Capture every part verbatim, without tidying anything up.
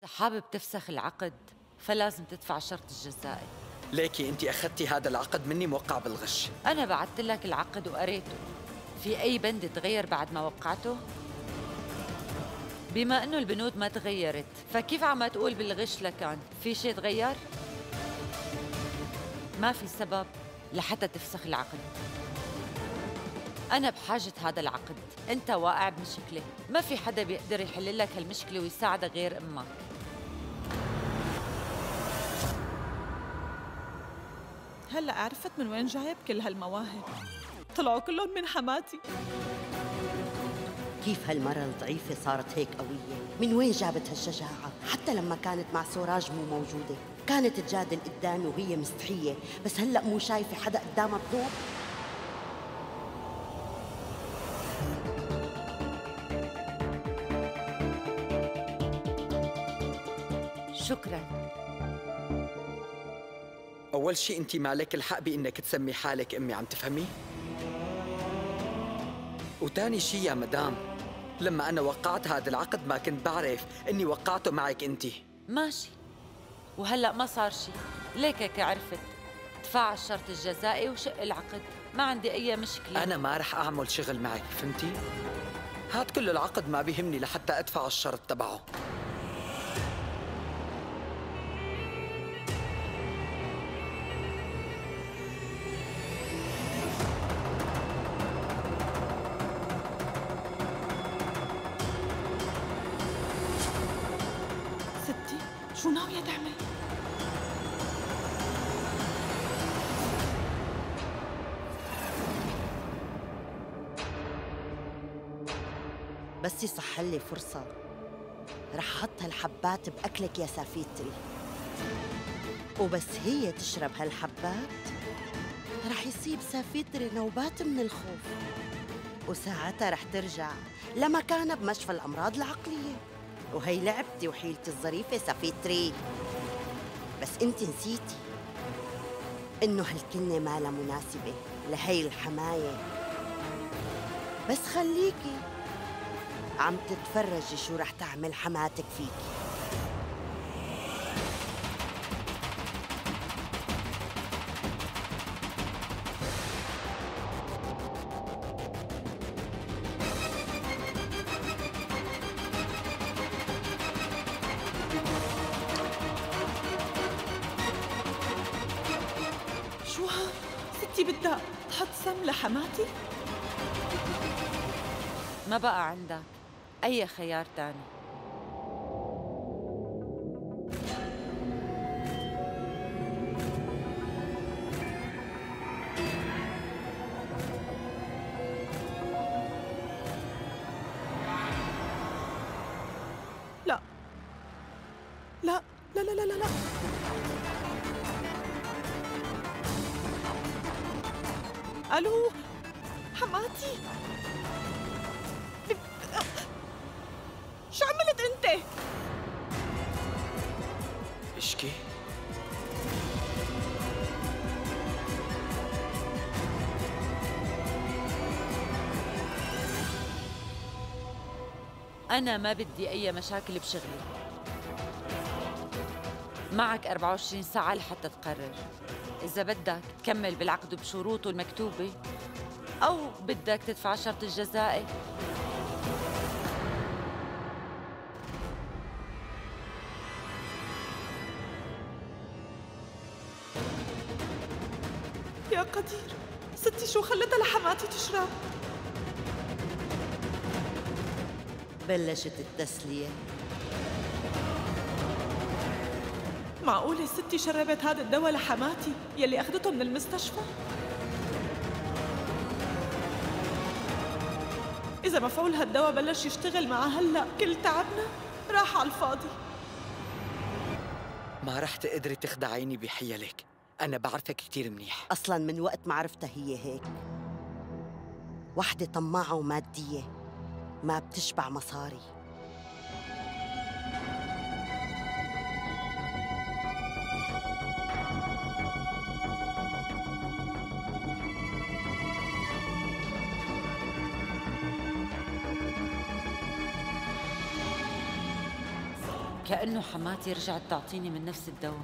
حابب تفسخ العقد فلازم تدفع الشرط الجزائي. ليكي انت اخذتي هذا العقد مني موقع بالغش. أنا بعثت لك العقد وقريته، في أي بند تغير بعد ما وقعته؟ بما إنه البنود ما تغيرت، فكيف عم تقول بالغش لكان؟ في شيء تغير؟ ما في سبب لحتى تفسخ العقد. أنا بحاجة هذا العقد، أنت واقع بمشكلة، ما في حدا بيقدر يحل لك هالمشكلة ويساعدك غير أمك. هلأ عرفت من وين جايب كل هالمواهب. طلعوا كلهم من حماتي. كيف هالمرة الضعيفة صارت هيك قوية؟ من وين جابت هالشجاعة؟ حتى لما كانت مع سوراج مو موجودة كانت تجادل قدامي وهي مستحية، بس هلأ مو شايفة حدا قدامها بنور؟ شكراً. أول شيء أنت مالك الحق بإنك تسمي حالك أمي، عم تفهمي؟ وتاني شيء يا مدام، لما أنا وقعت هذا العقد ما كنت بعرف إني وقعته معك أنت. ماشي، وهلأ ما صار شيء، ليك هيك عرفت. دفع الشرط الجزائي وشق العقد، ما عندي أي مشكلة. أنا ما رح أعمل شغل معك، فهمتي؟ هاد كل العقد ما بيهمني لحتى أدفع الشرط تبعه. ستي شو ناوية تعمل؟ بس يصح لي فرصة رح أحط هالحبات بأكلك يا سافيتري، وبس هي تشرب هالحبات رح يصيب سافيتري نوبات من الخوف، وساعتها رح ترجع لمكانها بمشفى الأمراض العقلية. وهي لعبتي وحيلتي الظريفة سافيتري، بس انت نسيتي إنه هالكلمة ما لها مناسبة لهي الحماية. بس خليكي عم تتفرجي شو رح تعمل حماتك فيكي. شو ها؟ ستي بدها تحط سم لحماتي؟ ما بقى عندك أي خيار تاني. لا لا لا لا لا لا لا. ألو حماتي، شو عملت انت؟ اشكي. أنا ما بدي أي مشاكل بشغلي. معك أربعة وعشرين ساعة لحتى تقرر إذا بدك تكمل بالعقد بشروطه المكتوبة أو بدك تدفع الشرط الجزائي. يا قدير، ستي شو خلتها لحماتي تشرب؟ بلشت التسلية. معقولة ستي شربت هذا الدواء لحماتي يلي أخذته من المستشفى؟ إذا مفعول هالدواء بلش يشتغل معها هلأ كل تعبنا راح على الفاضي. ما رح تقدري تخدعيني بحيلك، أنا بعرفك كتير منيح. أصلاً من وقت ما عرفتها هي هيك، وحدة طماعة ومادية ما بتشبع مصاري. كأنه حماتي رجعت تعطيني من نفس الدواء.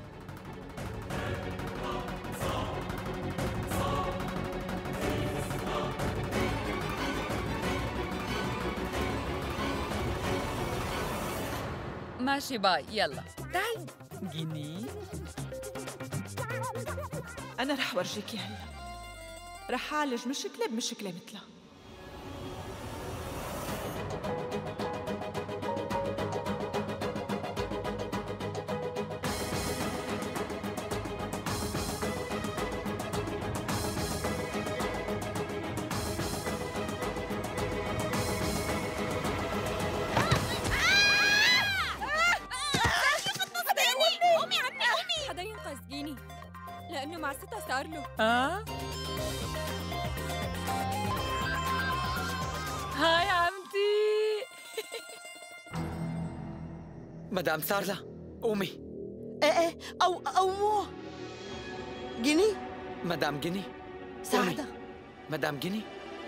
ماشي باي، يلا تعي. جيني أنا رح ورجيكي هلا، رح أعالج مشكلة بمشكلة مثلها. لأنه مع ستة صار له. ها؟ هاي عمتي. مدام سارلا قومي. ايه ايه او او مو جيني. مدام جيني ساعدة. مدام جيني.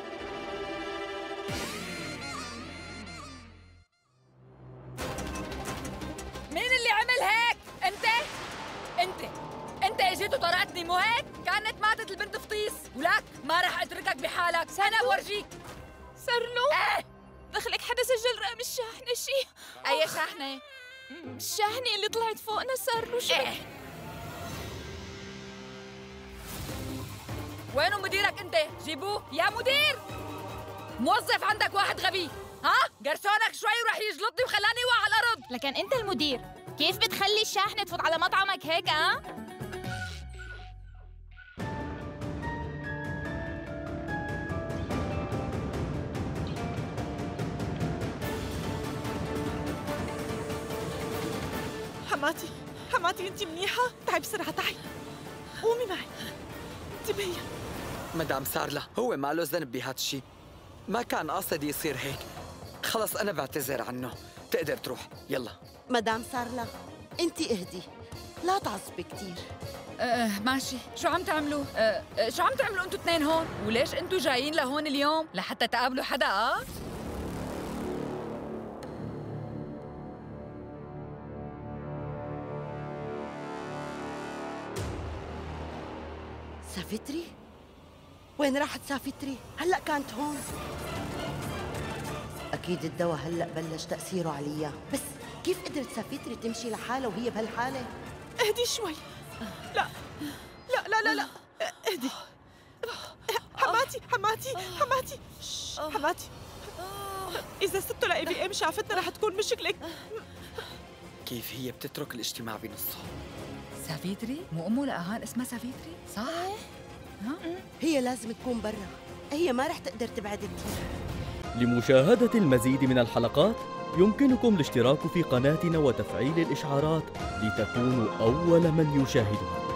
مين اللي عمل هيك؟ انت؟ انت انت اجيت وطرقتني مو هيك؟ كانت ماتت البنت فطيس، ولك ما رح اتركك بحالك، انا بورجيك. سرلو؟ ايه دخلك حدا سجل رقم الشاحنة شي؟ اي شاحنة؟ الشاحنة اللي طلعت فوقنا سرلو شو؟ ايه وينو مديرك انت؟ جيبوه يا مدير. موظف عندك واحد غبي، ها؟ قرصونك شوي وراح يجلطني وخلاني اوقع على الارض. لكن انت المدير، كيف بتخلي الشاحنة تفوت على مطعمك هيك ها؟ حماتي حماتي انت منيحة؟ تعي بسرعة تعي، قومي معي، انتبهي. مدام سارلا هو ما له ذنب بهذا الشيء، ما كان قاصد يصير هيك. خلص أنا بعتذر عنه، تقدر تروح يلا. مدام سارلا انتي اهدي، لا تعصبي كتير. آه ماشي، شو عم تعملوا؟ آه آه شو عم تعملوا انتوا اثنين هون؟ وليش انتوا جايين لهون اليوم؟ لحتى تقابلوا حدا؟ اه سافيتري؟ وين راحت سافيتري؟ هلأ كانت هون. أكيد الدواء هلأ بلش تأثيره عليها، بس كيف قدرت سافيتري تمشي لحالها وهي بهالحالة؟ اهدي شوي. لا لا لا لا لا اهدي. حماتي حماتي حماتي حماتي إذا ستو لاي بي ام شافتنا رح تكون مشكلة. كيف هي بتترك الاجتماع بنصه؟ سافيتري؟ مو امه لأهان اسمها سافيتري؟ صح؟ ها؟ هي لازم تكون برا، هي ما رح تقدر تبعد كتير. لمشاهدة المزيد من الحلقات يمكنكم الاشتراك في قناتنا وتفعيل الإشعارات لتكونوا أول من يشاهدها.